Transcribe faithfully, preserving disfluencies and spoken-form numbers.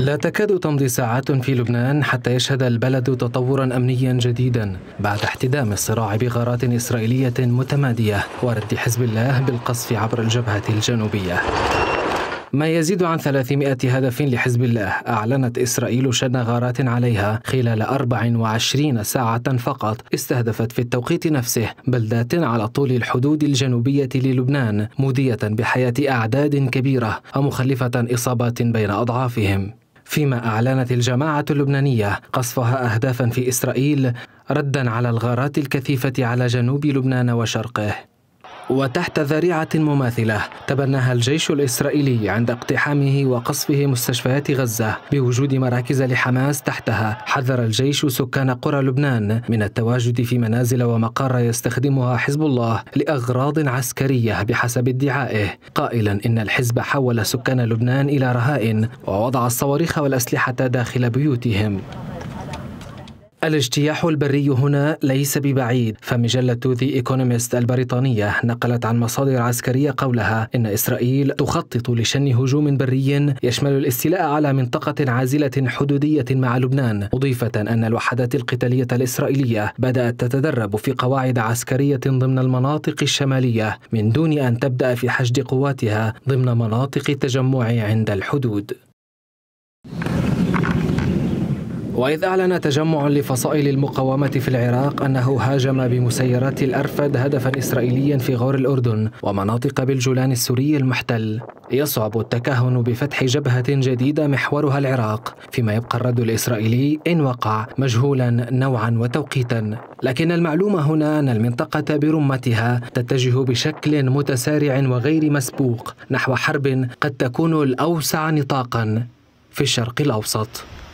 لا تكاد تمضي ساعات في لبنان حتى يشهد البلد تطورا أمنيا جديدا بعد احتدام الصراع بغارات إسرائيلية متمادية ورد حزب الله بالقصف عبر الجبهة الجنوبية. ما يزيد عن ثلاثمائة هدف لحزب الله أعلنت إسرائيل شن غارات عليها خلال أربع وعشرين ساعة فقط، استهدفت في التوقيت نفسه بلدات على طول الحدود الجنوبية للبنان، مودية بحياة أعداد كبيرة ومخلفة إصابات بين أضعافهم. فيما أعلنت الجماعة اللبنانية قصفها أهدافا في إسرائيل ردا على الغارات الكثيفة على جنوب لبنان وشرقه. وتحت ذريعة مماثلة تبناها الجيش الإسرائيلي عند اقتحامه وقصفه مستشفيات غزة بوجود مراكز لحماس تحتها. حذر الجيش سكان قرى لبنان من التواجد في منازل ومقار يستخدمها حزب الله لأغراض عسكرية بحسب ادعائه، قائلا إن الحزب حول سكان لبنان إلى رهائن ووضع الصواريخ والأسلحة داخل بيوتهم. الاجتياح البري هنا ليس ببعيد، فمجلة ذا إيكونومست البريطانية نقلت عن مصادر عسكرية قولها إن إسرائيل تخطط لشن هجوم بري يشمل الاستيلاء على منطقة عازلة حدودية مع لبنان، مضيفة أن الوحدات القتالية الإسرائيلية بدأت تتدرب في قواعد عسكرية ضمن المناطق الشمالية من دون أن تبدأ في حشد قواتها ضمن مناطق التجمع عند الحدود. وإذ أعلن تجمع لفصائل المقاومة في العراق أنه هاجم بمسيرات الأرفد هدفا إسرائيليا في غور الأردن ومناطق بالجولان السوري المحتل، يصعب التكهن بفتح جبهة جديدة محورها العراق، فيما يبقى الرد الإسرائيلي إن وقع مجهولا نوعا وتوقيتا. لكن المعلوم هنا أن المنطقة برمتها تتجه بشكل متسارع وغير مسبوق نحو حرب قد تكون الأوسع نطاقا في الشرق الأوسط.